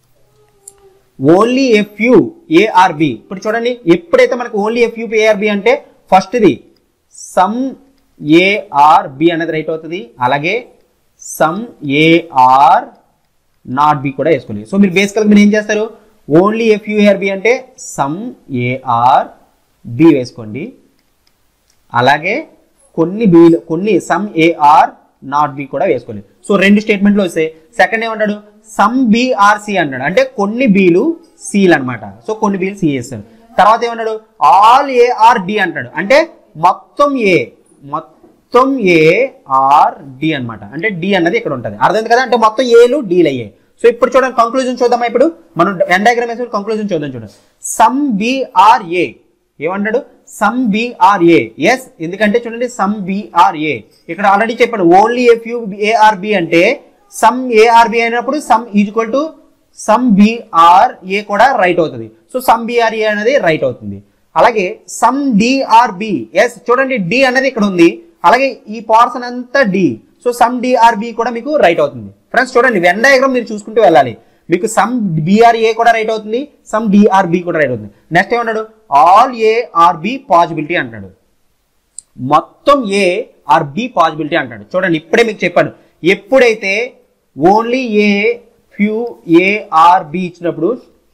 only a few A are B. ఇప్పుడు చూడండి, ఎప్పుడైతే మనకు ఓన్లీ ఎఫ్ యూ ఏఆర్బి అంటే ఫస్ట్ది సమ్ ఏఆర్బి అనేది రైట్ అవుతుంది. అలాగే సమ్ ఏఆర్ నాట్ బి కూడా వేసుకోవాలి. సో మీరు బేసికల్గా మీరు ఏం చేస్తారు, ఓన్లీ ఎఫ్ యూ ఏఆర్బి అంటే సమ్ ఏఆర్ బి వేసుకోండి. అలాగే కొన్ని బి కొన్ని సమ్ ఏఆర్ నాట్ బి కూడా వేసుకోవాలి. సో రెండు స్టేట్మెంట్లు వస్తాయి. సెకండ్ ఏమంటాడు, సమ్ బిఆర్సి అంటాడు. అంటే కొన్ని బీలు సీలు అనమాట. సో కొన్ని బీలు సి వేస్తాడు. తర్వాత ఏమన్నాడు, ఆల్ ఏఆర్ డి అంటాడు. అంటే మొత్తం ఏ మొత్తం ఏఆర్ డి అనమాట. అంటే డి అన్నది ఇక్కడ ఉంటుంది. అర్థమైంది కదా? అంటే మొత్తం ఏలు డీలు అయ్యాయి. సో ఇప్పుడు చూడండి, కంక్లూజన్ చూద్దామా. ఇప్పుడు మనం వెన్ డయాగ్రామ్ వేసి కంక్లూజన్ చూద్దాం. చూడండి, సమ్ బిఆర్ఏ ఏమంటాడు, సమ్ బిఆర్ఏ. ఎస్, ఎందుకంటే చూడండి సమ్ బిఆర్ఏ ఇక్కడ ఆల్రెడీ చెప్పాడు, ఓన్లీ ఎఫ్ యూ ఏఆర్బి అంటే సమ్ ఏ ఆర్ బి అయినప్పుడు some is equal to some B are A కూడా రైట్ అవుతుంది. సో సమ్ బిఆర్ ఏ అనేది రైట్ అవుతుంది. అలాగే సమ్ డిఆర్బి, ఎస్ చూడండి డి అనేది ఇక్కడ ఉంది, అలాగే ఈ పోర్షన్ అంతా డి, సో సమ్ డిఆర్బి కూడా మీకు రైట్ అవుతుంది. ఫ్రెండ్స్ చూడండి వెన్ డయాగ్రామ్ మీరు చూసుకుంటూ వెళ్ళాలి. మీకు సమ్ బిఆర్ఏ కూడా రైట్ అవుతుంది, సమ్ డిఆర్బి కూడా రైట్ అవుతుంది. నెక్స్ట్ ఏమన్నాడు, all A are B possibility అంటాడు. మొత్తం ఏ ఆర్ బి పాసిబిలిటీ అంటాడు. చూడండి ఇప్పుడే మీకు చెప్పాను, ఎప్పుడైతే only a few A are B ఇచ్చినప్పుడు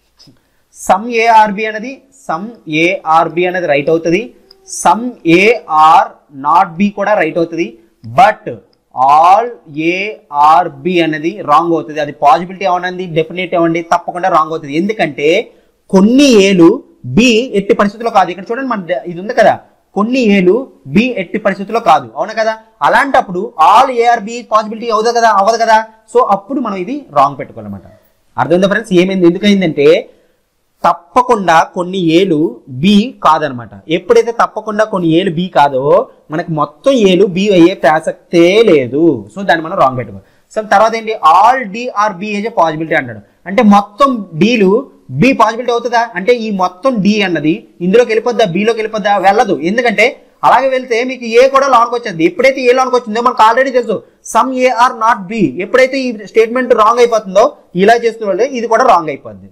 సమ్ ఏ ఆర్ బి అనేది సమ్ ఏ ఆర్ బి అనేది రైట్ అవుతుంది, some A are not B కూడా రైట్ అవుతుంది. But all A are B అనేది రాంగ్ అవుతుంది. అది పాసిబిలిటీ ఏమన్నది డెఫినెట్ ఏమండి తప్పకుండా రాంగ్ అవుతుంది. ఎందుకంటే కొన్ని ఏలు బి ఎట్టి పరిస్థితుల్లో కాదు. ఇక్కడ చూడండి మన ఇది ఉంది కదా, కొన్ని ఏలు బి ఎట్టి పరిస్థితుల్లో కాదు, అవునా కదా. అలాంటప్పుడు ఆల్ ఏఆర్ బి పాసిబిలిటీ అవుతుంది కదా, అవ్వదు కదా. సో అప్పుడు మనం ఇది రాంగ్ పెట్టుకోవాలన్నమాట. అర్థమైందా ఫ్రెండ్స్? ఏమైంది, ఎందుకైందంటే తప్పకుండా కొన్ని ఏలు బి కాదనమాట. ఎప్పుడైతే తప్పకుండా కొన్ని ఏలు బి కాదో మనకి మొత్తం ఏలు బి అయ్యే ప్రసక్తే లేదు. సో దాన్ని మనం రాంగ్ పెట్టుకోవాలి. సో తర్వాత ఏంటి, all D are B is possibility అంటాడు. అంటే మొత్తం డీలు బి పాసిబిలిటీ అవుతుందా అంటే ఈ మొత్తం డి అన్నది ఇందులోకి వెళ్ళిపోద్దా, బిలోకి వెళ్ళిపోద్దా, వెళ్ళదు. ఎందుకంటే అలాగే వెళ్తే మీకు ఏ కూడా లాన్కి వచ్చింది. ఎప్పుడైతే ఏ లాన్కి వచ్చిందో మనకు ఆల్రెడీ తెలుసు some A are not B. ఎప్పుడైతే ఈ స్టేట్మెంట్ రాంగ్ అయిపోతుందో ఇలా చేస్తున్న ఇది కూడా రాంగ్ అయిపోద్ది.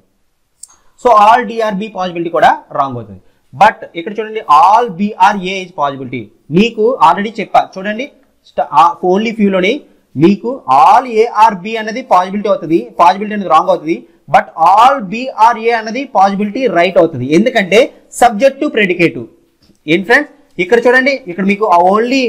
సో ఆల్ డిఆర్బి పాసిబిలిటీ కూడా రాంగ్ అవుతుంది. బట్ ఇక్కడ చూడండి ఆల్ బిఆర్ఏ ఇస్ పాసిబిలిటీ. మీకు ఆల్రెడీ చెప్పా చూడండి ఓన్లీ ఫ్యూలోని మీకు ఆల్ ఏఆర్బి అనేది పాసిబిలిటీ అవుతుంది, పాసిబిలిటీ అనేది రాంగ్ అవుతుంది. బట్ ఆల్ బిఆర్ఏ అనేది పాసిబిలిటీ రైట్ అవుతుంది. ఎందుకంటే సబ్జెక్టు ప్రెడికేటు. ఏం ఫ్రెండ్స్ ఇక్కడ చూడండి, ఇక్కడ మీకు only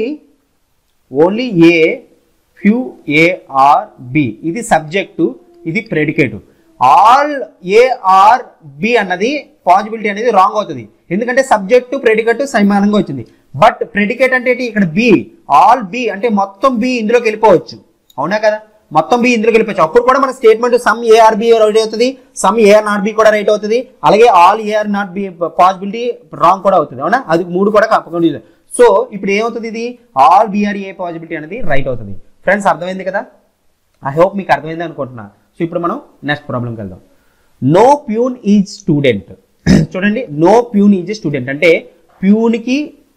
only a few A are B ఇది సబ్జెక్టు, ఇది ప్రెడికేటు. ఆల్ ఏఆర్ బి అన్నది పాసిబిలిటీ అనేది రాంగ్ అవుతుంది. ఎందుకంటే సబ్జెక్టు ప్రెడికేట్ సమానంగా వచ్చింది. బట్ ప్రెడికేట్ అంటే ఇక్కడ బి, ఆల్ బి అంటే మొత్తం బి ఇందులోకి వెళ్ళిపోవచ్చు, అవునా కదా. మొత్తం బి ఇందులోకి వెళ్ళిపోవచ్చు. అప్పుడు కూడా మన statement some A are B right అవుతుంది, సమ్ ఏఆర్ నాట్ బి కూడా రైట్ అవుతుంది. అలాగే all A are not B possibility wrong కూడా అవుతుంది, అవునా. అది మూడు కూడా కప్పకుండా. సో ఇప్పుడు ఏమవుతుంది, ఇది ఆల్ బిఆర్ఏ పాసిబిలిటీ అనేది రైట్ అవుతుంది. ఫ్రెండ్స్ అర్థమైంది కదా, ఐ హోప్ మీకు అర్థమైంది అనుకుంటున్నా. సో ఇప్పుడు మనం నెక్స్ట్ ప్రాబ్లంకి వెళ్దాం. No peon is student. చూడండి నో ప్యూన్ ఈజ్ స్టూడెంట్ అంటే ప్యూన్కి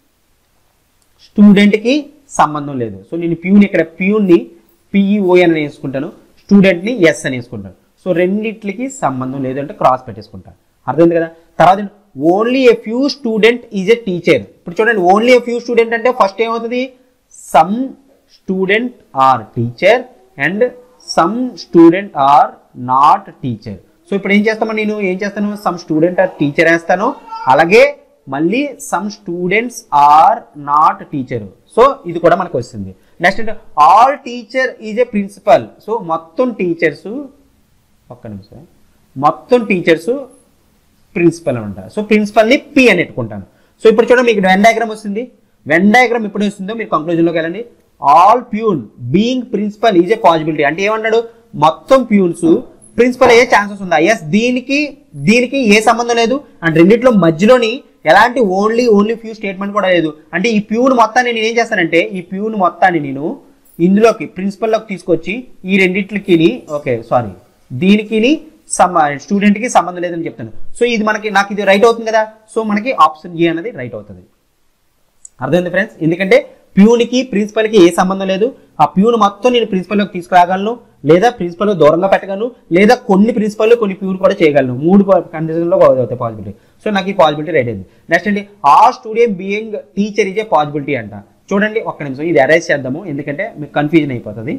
స్టూడెంట్కి సంబంధం లేదు. సో నేను ప్యూన్ ఇక్కడ ప్యూన్ని పిఈఓ అని వేసుకుంటాను, స్టూడెంట్ని ఎస్ అని వేసుకుంటాను. సో రెండిట్లకి సంబంధం లేదు అంటే క్రాస్ పెట్టేసుకుంటాను. అర్థమైంది కదా. తర్వాత only a few student is a teacher. ఇప్పుడు చూడండి ఓన్లీ ఏ ఫ్యూ స్టూడెంట్ అంటే ఫస్ట్ ఏమవుతుంది, some student are teacher and some student are not teacher. So ఇప్పుడు ఏం చేస్తామో నేను ఏం చేస్తాను, సమ్ స్టూడెంట్ ఆర్ టీచర్ వేస్తాను, అలాగే మళ్ళీ some students are not teacher. So ఇది కూడా మనకు వస్తుంది. నెక్స్ట్ అంటే all teacher is a principal. So మొత్తం టీచర్స్ ఒక్క నిమిషం మొత్తం టీచర్స్ ప్రిన్సిపల్ అని ఉంటారు. సో ప్రిన్సిపల్ని పి అని పెట్టుకుంటాను. సో ఇప్పుడు చూడండి మీకు వెన్ డయాగ్రామ్ వస్తుంది. వెన్ డయాగ్రామ్ ఎప్పుడు వస్తుందో మీరు కంక్లూజన్లోకి వెళ్ళండి. All peon being principal is a possibility అంటే ఏమన్నాడు, మొత్తం ప్యూన్స్ ప్రిన్సిపల్ అయ్యే ఛాన్సెస్ ఉందా. ఎస్ దీనికి దీనికి ఏ సంబంధం లేదు అండ్ రెండిట్లో మధ్యలోని ఎలాంటి ఓన్లీ ఓన్లీ ఫ్యూ స్టేట్మెంట్ కూడా లేదు. అంటే ఈ ప్యూన్ మొత్తాన్ని నేను ఏం చేస్తానంటే ఈ ప్యూన్ మొత్తాన్ని నేను ఇందులోకి ప్రిన్సిపల్లోకి తీసుకొచ్చి ఈ రెండింటికి ఓకే సారీ దీనికి సమ్ స్టూడెంట్కి సంబంధం లేదని చెప్తాను. సో ఇది మనకి నాకు ఇది రైట్ అవుతుంది కదా. సో మనకి ఆప్షన్ ఏ అనేది రైట్ అవుతుంది. అర్థమైంది ఫ్రెండ్స్. ఎందుకంటే ప్యూన్కి ప్రిన్సిపల్కి ఏ సంబంధం లేదు. ఆ ప్యూన్ మొత్తం నేను ప్రిన్సిపల్లోకి తీసుకురాగలను, లేదా ప్రిన్సిపల్ దూరంగా పెట్టగలను, లేదా కొన్ని ప్రిన్సిపల్ కొన్ని ప్యూన్ కూడా చేయగలను. మూడు కండిషన్లో అవుతాయి పాసిబిలిటీ. సో నాకు ఈ పాసిబిలిటీ రైట్ అయింది. నెక్స్ట్ అండి ఆ student being teacher is a possibility అంట. చూడండి ఒక్క నిమిషం ఇది అరైజ్ చేద్దాము, ఎందుకంటే మీకు కన్ఫ్యూజన్ అయిపోతుంది.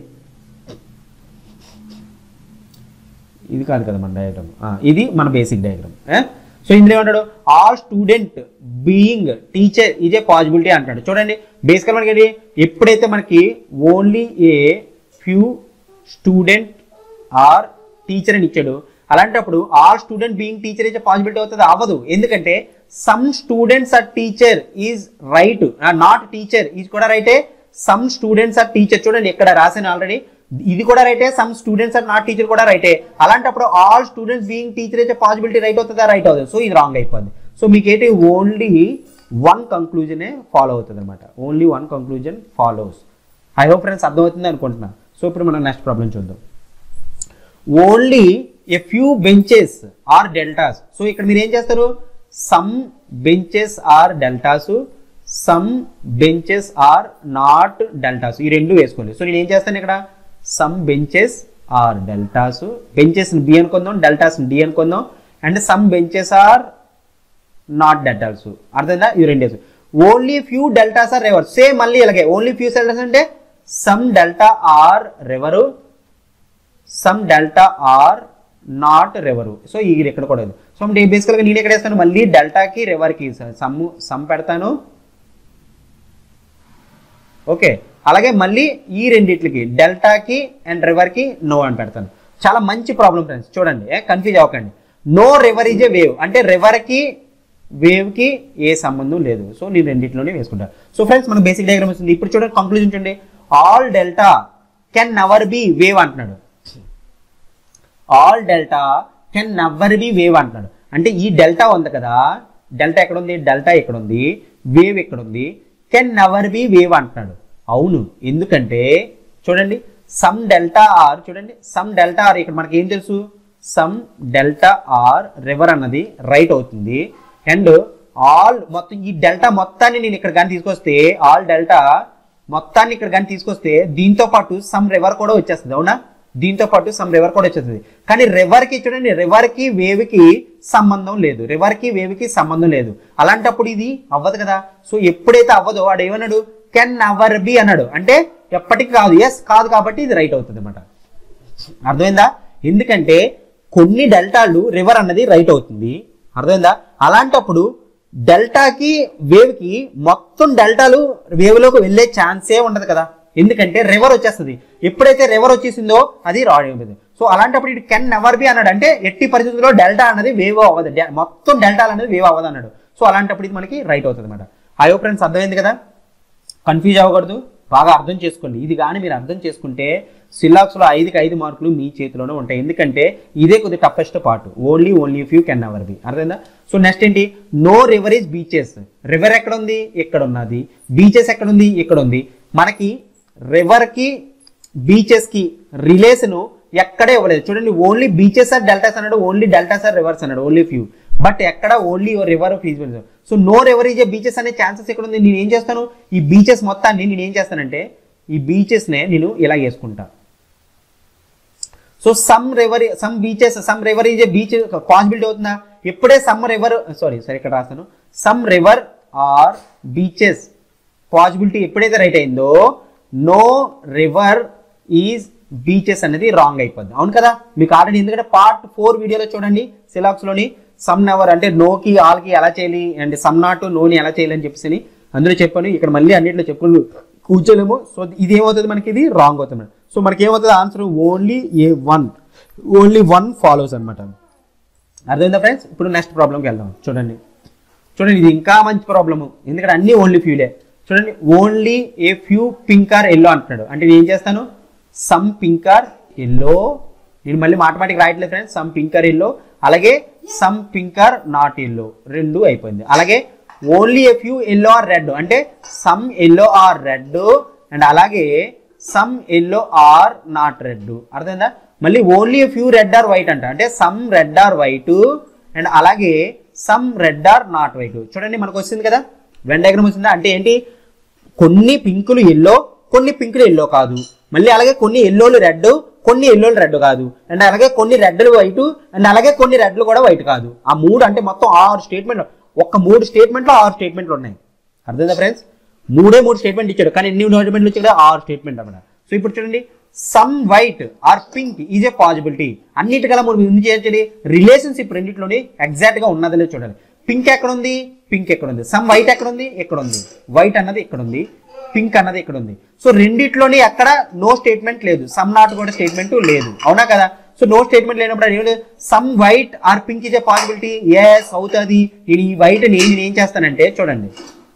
ఇది కాదు కదా మన డయాగ్రామ్, ఇది మన బేసిక్ డయాగ్రామ్. సో ఇందులో ఏమంటాడు, all student being teacher is a possibility అంటాడు. చూడండి బేసికల్ మనకి ఏంటి, ఎప్పుడైతే మనకి only a few student are teacher అని ఇచ్చాడు, అలాంటప్పుడు all student being teacher is a possibility అవుతుంది, అవ్వదు. ఎందుకంటే some students are teacher is right, not teacher is కూడా రైటే, సమ్ స్టూడెంట్స్ ఆర్ టీచర్. చూడండి ఇక్కడ రాసాను ఆల్రెడీ, ఇది కూడా రైటే, some students are not teacher కూడా రైటే. అలాంటప్పుడు ఆల్ స్టూడెంట్స్ బీయింగ్ టీచర్ అయితే పాసిబిలిటీ రైట్ అవుతుందా, రైట్ అవుతుంది. సో ఇది రాంగ్ అయిపోద్ది. సో మీకు ఏంటి ఓన్లీ వన్ కంక్లూజనే ఫాలో అవుతుంది అనమాట. Only one conclusion follows. I hope friends అర్థమవుతుంది అనుకుంటున్నా. సో ఇప్పుడు మనం నెక్స్ట్ ప్రాబ్లం చూద్దాం. Only a few benches are deltas. So ఇక్కడ మీరు ఏం చేస్తారు, some benches are deltas, some benches are not deltas, ఈ రెండు వేసుకోవాలి. సో నేను ఏం చేస్తాను ఇక్కడ, some benches are deltas, benches B అనుకుందాం, డెల్టాస్ డి అనుకుందాం, and some benches are not deltas. అర్థమైందా, ఇవి రెండు వేసుకోవాలి. Only few deltas are river, same మళ్ళీ ఇలాగే ఓన్లీ ఫ్యూ డెల్టాస్ అంటే some delta are river, some delta are not river. So ఈ ఇక్కడ కూడా సో బేసికల్గా నేను ఎక్కడ వేస్తాను, మళ్ళీ డెల్టాకి రివర్కి సమ్ సమ్ పెడతాను. ఓకే, అలాగే మళ్ళీ ఈ రెండిట్లకి డెల్టాకి అండ్ రివర్కి నో అని పెడతాను. చాలా మంచి ప్రాబ్లం ఫ్రెండ్స్, చూడండి కన్ఫ్యూజ్ అవ్వకండి. No river is a wave అంటే రివర్కి వేవ్కి ఏ సంబంధం లేదు. సో నేను రెండింటిలోనే వేసుకుంటాను. సో ఫ్రెండ్స్ మనకు బేసిక్ డయాగ్రామ్ వస్తుంది. ఇప్పుడు చూడండి కంక్లూజన్ చూడండి, all delta can never be wave అంటున్నాడు. All delta can never be wave అంటున్నాడు. అంటే ఈ డెల్టా ఉంది కదా, డెల్టా ఎక్కడ ఉంది, డెల్టా ఎక్కడ ఉంది, వేవ్ ఎక్కడ ఉంది, కెన్ నెవర్ బి వేవ్ అంటున్నాడు. అవును, ఎందుకంటే చూడండి సమ్ డెల్టా ఆర్, చూడండి సమ్ డెల్టా ఆర్, ఇక్కడ మనకి ఏం తెలుసు, సమ్ డెల్టా ఆర్ రివర్ అన్నది రైట్ అవుతుంది. అండ్ ఆల్ మొత్తం ఈ డెల్టా మొత్తాన్ని నేను ఇక్కడ కానీ తీసుకొస్తే, ఆల్ డెల్టా మొత్తాన్ని ఇక్కడ కానీ తీసుకొస్తే దీంతో పాటు సమ్ రివర్ కూడా వచ్చేస్తుంది. అవునా, దీంతో పాటు సమ్ రివర్ కూడా వచ్చేస్తుంది. కానీ రివర్కి చూడండి, రివర్కి వేవ్కి సంబంధం లేదు, రివర్కి వేవ్కి సంబంధం లేదు. అలాంటప్పుడు ఇది అవ్వదు కదా. సో ఎప్పుడైతే అవ్వదో వాడు ఏమన్నాడు, కెన్ నెవర్ బి అన్నాడు. అంటే ఎప్పటికీ కాదు, ఎస్ కాదు, కాబట్టి ఇది రైట్ అవుతుంది అనమాట. అర్థమైందా, ఎందుకంటే కొన్ని డెల్టాలు రివర్ అన్నది రైట్ అవుతుంది. అర్థమైందా, అలాంటప్పుడు డెల్టాకి వేవ్కి మొత్తం డెల్టాలు వేవ్లోకి వెళ్ళే ఛాన్సే ఉండదు కదా, ఎందుకంటే రివర్ వచ్చేస్తుంది. ఎప్పుడైతే రివర్ వచ్చేసిందో అది రాడ్ అయిపోతుంది. సో అలాంటప్పుడు ఇటు కెన్ నెవర్ బి అన్నాడు అంటే ఎట్టి పరిస్థితుల్లో డెల్టా అనేది వేవ్ అవ్వదు, మొత్తం డెల్టాలు అనేది వేవ్ అవ్వదు అన్నాడు. సో అలాంటప్పుడు ఇది మనకి రైట్ అవుతుంది అనమాట. అయ్యో ఫ్రెండ్స్ అర్థమైంది కదా, కన్ఫ్యూజ్ అవ్వకూడదు, బాగా అర్థం చేసుకోండి. ఇది కానీ మీరు అర్థం చేసుకుంటే సిలాక్స్లో ఐదుకి ఐదు మార్కులు మీ చేతిలోనే ఉంటాయి. ఎందుకంటే ఇదే కొద్దిగా toughest part, only only few can never be. అర్థమైందా. సో నెక్స్ట్ ఏంటి, no river is beaches. River ఎక్కడ ఉంది, ఇక్కడ ఉన్నది. బీచెస్ ఎక్కడ ఉంది, ఇక్కడ ఉంది. మనకి రివర్కి బీచెస్కి రిలేషన్ ఎక్కడే ఇవ్వలేదు. చూడండి ఓన్లీ బీచెస్ ఆర్ డెల్టాస్ అన్నాడు, ఓన్లీ డెల్టాస్ ఆర్ రివర్స్ అన్నాడు, ఓన్లీ ఫ్యూ. బట్ ఎక్కడ only river feasible. So no river is a beaches అనే ఛాన్సెస్ ఎక్కడ ఉంది. నేను ఏం చేస్తాను, ఈ బీచెస్ మొత్తాన్ని నేను ఏం చేస్తానంటే ఈ బీచెస్నే నేను ఇలా వేసుకుంటా. So some river some beaches some river is a beach possibility అవుతుందా, ఎప్పుడే సమ్ రివర్ సారీ సరే ఇక్కడ రాస్తాను, some river are beaches possibility ఎప్పుడైతే రైట్ అయిందో నో రివర్ ఈజ్ బీచెస్ అనేది రాంగ్ అయిపోద్ది. అవును కదా, మీకు ఆల్రెడీ ఎందుకంటే పార్ట్ ఫోర్ వీడియోలో చూడండి సిలాక్స్లోని సమ్ నెవర్ అంటే నోకి ఆల్కి ఎలా చేయాలి అండ్ సమ్ నాట్ నోని ఎలా చేయాలి అని చెప్పేసి అందులో చెప్పాను. ఇక్కడ మళ్ళీ అన్నింటిలో చెప్పులు కూర్చోలేము. సో ఇది ఏమవుతుంది మనకి, ఇది రాంగ్ అవుతుంది. సో మనకి ఏమవుతుంది answer, only a one only one follows అనమాట. అర్థమైందా ఫ్రెండ్స్. ఇప్పుడు నెక్స్ట్ ప్రాబ్లంకి వెళ్దాం. చూడండి చూడండి ఇది ఇంకా మంచి ప్రాబ్లము, ఎందుకంటే అన్ని ఓన్లీ ఫ్యూలే. చూడండి only a few pink are yellow అంటున్నాడు. అంటే నేను ఏం చేస్తాను, సమ్ పింక్ ఆర్ ఎల్లో, నేను మళ్ళీ మాటమాటికి రాయట్లేదు friends, some pink are yellow, అలాగే some pink are not yellow, రెండు అయిపోయింది. అలాగే only a few yellow are red అంటే some yellow are red and అలాగే some yellow are not red. అర్థమైందా. మళ్ళీ only a few red are white అంట అంటే some red are white and అలాగే some red are not white. చూడండి మనకు వచ్చింది కదా వెన్ డయాగ్రామ్ వచ్చిందా. అంటే ఏంటి, కొన్ని పింకులు ఎల్లో, కొన్ని పింకులు ఎల్లో కాదు, మళ్ళీ అలాగే కొన్ని ఎల్లోలు రెడ్, కొన్ని ఎల్లోలు రెడ్ కాదు, అండ్ అలాగే కొన్ని రెడ్లు వైట్ అండ్ అలాగే కొన్ని రెడ్లు కూడా వైట్ కాదు. ఆ మూడు అంటే మొత్తం ఆరు స్టేట్మెంట్, ఒక్క మూడు స్టేట్మెంట్లో ఆరు స్టేట్మెంట్లు ఉన్నాయి. అర్థమైందా ఫ్రెండ్స్, మూడే మూడు స్టేట్మెంట్ ఇచ్చాడు కానీ ఎన్ని స్టేట్మెంట్లు ఇచ్చాడు, ఆరు స్టేట్మెంట్ అన్నమాట. సో ఇప్పుడు చూడండి some white are pink is a possibility. అన్నిటికల్లా మనం ముందు చేయాలి రిలేషన్షిప్ రెండింటిలోని ఎగ్జాక్ట్ గా ఉన్నది లేదు చూడాలి. పింక్ ఎక్కడ ఉంది, పింక్ ఎక్కడ ఉంది, సమ్ వైట్ ఎక్కడ ఉంది, ఎక్కడ ఉంది, వైట్ అన్నది ఇక్కడ ఉంది, పింక్ అన్నది ఇక్కడ ఉంది. సో రెండిట్లోని ఎక్కడ నో స్టేట్మెంట్ లేదు, సమ్ నాట్ కూడా స్టేట్మెంట్ లేదు. అవునా కదా. సో నో స్టేట్మెంట్ లేనప్పుడు some white are pink is a possibility, yes అవుతుంది. నేను ఈ వైట్ ని నేను ఏం చేస్తానంటే చూడండి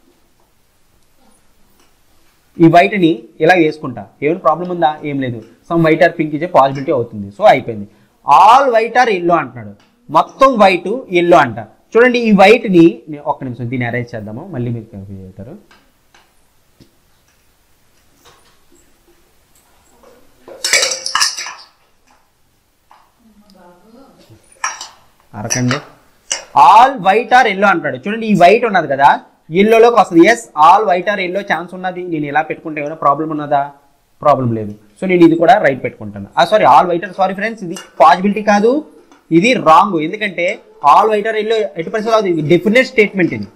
ఈ వైట్ ని ఇలా వేసుకుంటా, ఏమైనా ప్రాబ్లం ఉందా, ఏం లేదు. Some white are pink is a possibility అవుతుంది. సో అయిపోయింది. ఆల్ వైట్ ఆర్ ఎల్లో అంటున్నాడు, మొత్తం వైట్ ఎల్లో అంట. చూడండి ఈ వైట్ ని ఒక్క నిమిషం దీన్ని అరేంజ్ చేద్దాము, మళ్ళీ మీరు కన్ఫ్యూజ్ అవుతారు. అరకండి. ఆల్ వైట్ ఆర్ ఎల్లో అంటాడు. చూడండి ఈ వైట్ ఉన్నది కదా, ఎల్లోలోకి వస్తుంది. Yes, all white are yellow chance ఉన్నది. నేను ఎలా పెట్టుకుంటే ఏమైనా ప్రాబ్లం ఉన్నదా? ప్రాబ్లం లేదు. సో నేను ఇది కూడా రైట్ పెట్టుకుంటాను. Sorry, all white are, sorry friends, ఇది పాసిబిలిటీ కాదు, ఇది రాంగ్. ఎందుకంటే ఆల్ వైట్ ఆర్ ఎల్లో ఎటు పరిస్థితుల్లో అవుతుంది, ఇది డెఫినెట్ స్టేట్మెంట్. ఇది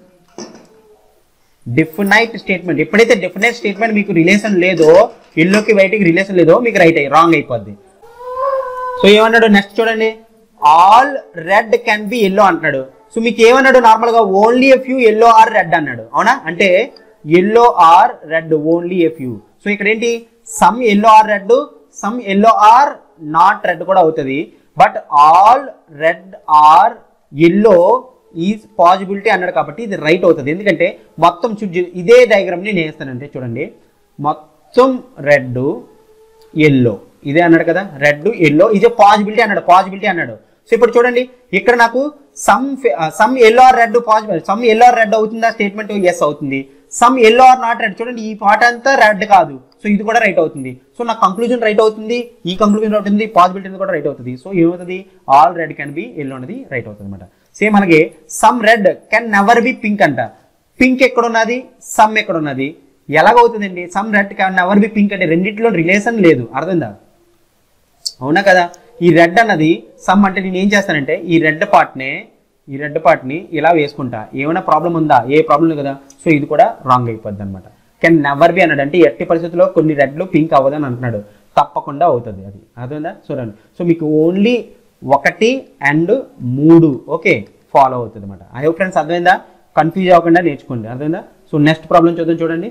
డెఫినైట్ స్టేట్మెంట్. ఎప్పుడైతే డెఫినెట్ స్టేట్మెంట్ మీకు రిలేషన్ లేదో, ఎల్లోకి వైట్కి రిలేషన్ లేదో, మీకు రైట్ అయ్యి రాంగ్ అయిపోద్ది. సో ఏమన్నాడు నెక్స్ట్ చూడండి, all red can be yellow అంటున్నాడు. సో మీకు ఏమన్నాడు, నార్మల్గా only a few yellow are red అన్నాడు. అవునా? అంటే yellow are red only a few. So ఇక్కడ ఏంటి, some yellow are red, some yellow are not red కూడా అవుతుంది. But all red are yellow is possibility అన్నాడు కాబట్టి ఇది రైట్ అవుతుంది. ఎందుకంటే మొత్తం ఇదే డయాగ్రామ్ని నేను వేస్తానంటే చూడండి, మొత్తం రెడ్ ఎల్లో ఇదే అన్నాడు కదా, రెడ్ ఎల్లో ఇదే పాసిబిలిటీ అన్నాడు, పాసిబిలిటీ అన్నాడు. సో ఇప్పుడు చూడండి ఇక్కడ నాకు some some yellow are red possible, some yellow are red అవుతుందా స్టేట్మెంట్? ఎస్ అవుతుంది. Some yellow are not red, చూడండి ఈ పార్ట్ అంతా రెడ్ కాదు, సో ఇది కూడా రైట్ అవుతుంది. సో నా కంక్లూజన్ రైట్ అవుతుంది, ఈ కంక్లూజన్ రైట్ అవుతుంది, పాసిబిలిటీ కూడా రైట్ అవుతుంది. సో ఏమవుతుంది, all red can be yellow అనేది రైట్ అవుతుంది అనమాట. సేమ్ అలాగే some red can never be pink అంట. పింక్ ఎక్కడున్నది, సమ్ ఎక్కడున్నది, ఎలాగవుతుందండి? Some red can never be pink అంటే రెండింటిలో రిలేషన్ లేదు. అర్థందా? అవునా కదా? ఈ రెడ్ అన్నది సమ్ అంటే నేను ఏం చేస్తానంటే ఈ రెడ్ పార్ట్నే ఈ రెడ్ పార్ట్ని ఇలా వేసుకుంటా. ఏమైనా ప్రాబ్లం ఉందా? ఏ ప్రాబ్లం లేదు కదా. సో ఇది కూడా రాంగ్ అయిపోద్ది అనమాట. కెన్ నెవర్ బి అన్నాడు అంటే ఎట్టి పరిస్థితుల్లో కొన్ని రెడ్లు పింక్ అవ్వదని అంటున్నాడు, తప్పకుండా అవుతుంది అది. అర్థమైందా? చూడండి, సో మీకు ఓన్లీ ఒకటి అండ్ మూడు ఓకే ఫాలో అవుతుంది అనమాట. ఐ హోప్ ఫ్రెండ్స్ అర్థమైందా? కన్ఫ్యూజ్ అవ్వకుండా నేర్చుకోండి. అర్థమైందా? సో నెక్స్ట్ ప్రాబ్లం చూద్దాం. చూడండి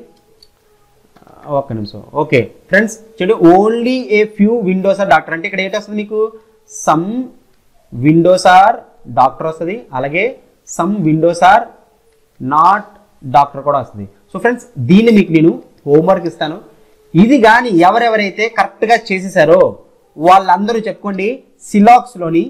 ఒక్క నిమిషం. ఓకే ఫ్రెండ్స్ చూడండి, only a few windows are doctor అంటే ఇక్కడ ఏంటి వస్తుంది మీకు, సమ్ విండోస్ ఆర్ డాక్టర్ వస్తుంది, అలాగే some windows are not doctor కూడా వస్తుంది. సో ఫ్రెండ్స్ దీన్ని మీకు నేను హోంవర్క్ ఇస్తాను. ఇది కానీ ఎవరెవరైతే కరెక్ట్గా చేసేసారో వాళ్ళందరూ చెప్పుకోండి, సిలాక్స్లోని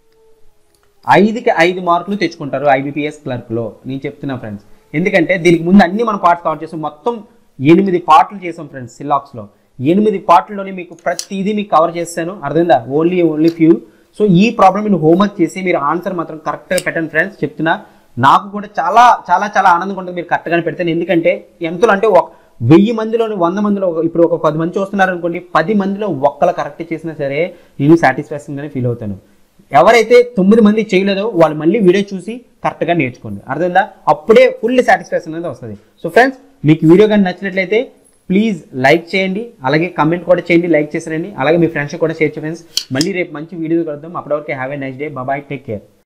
ఐదుకి ఐదు మార్కులు తెచ్చుకుంటారు ఐబీపీఎస్ క్లర్క్లో. నేను చెప్తున్నా ఫ్రెండ్స్, ఎందుకంటే దీనికి ముందు అన్ని మనం పార్ట్స్ కవర్ చేసాం. మొత్తం ఎనిమిది పార్ట్లు చేసాం ఫ్రెండ్స్ సిలాక్స్లో. ఎనిమిది పార్ట్లలోనే మీకు ప్రతిదీ మీకు కవర్ చేస్తాను. అర్థమైందా? Only only few. సో ఈ ప్రాబ్లం మీరు హోంవర్క్ చేసి మీరు ఆన్సర్ మాత్రం కరెక్ట్గా పెట్టండి ఫ్రెండ్స్. చెప్తున్నా, నాకు కూడా చాలా చాలా చాలా ఆనందంగా ఉంటుంది మీరు కరెక్ట్గానే పెడతాను. ఎందుకంటే ఎంతలో అంటే ఒక వెయ్యి మందిలో వంద మందిలో ఇప్పుడు ఒక పది మంది చూస్తున్నారు అనుకోండి, పది మందిలో ఒక్కలు కరెక్ట్ చేసినా సరే నేను సాటిస్ఫాక్షన్గానే ఫీల్ అవుతాను. ఎవరైతే తొమ్మిది మంది చేయలేదో వాళ్ళు మళ్ళీ వీడియో చూసి కరెక్ట్గా నేర్చుకోండి. అర్థమైందా? అప్పుడే ఫుల్ సాటిస్ఫాక్షన్ అనేది వస్తుంది. సో ఫ్రెండ్స్ మీకు వీడియో కానీ నచ్చినట్లయితే ప్లీజ్ లైక్ చేయండి, అలాగే కమెంట్ కూడా చేయండి, లైక్ చేసారండి, అలాగే మీ ఫ్రెండ్స్ కూడా షేర్ చేయండి ఫ్రెండ్స్. మళ్ళీ రేపు మంచి వీడియో కలుద్దాం. అప్పటివరకు have a nice day, bye, take care.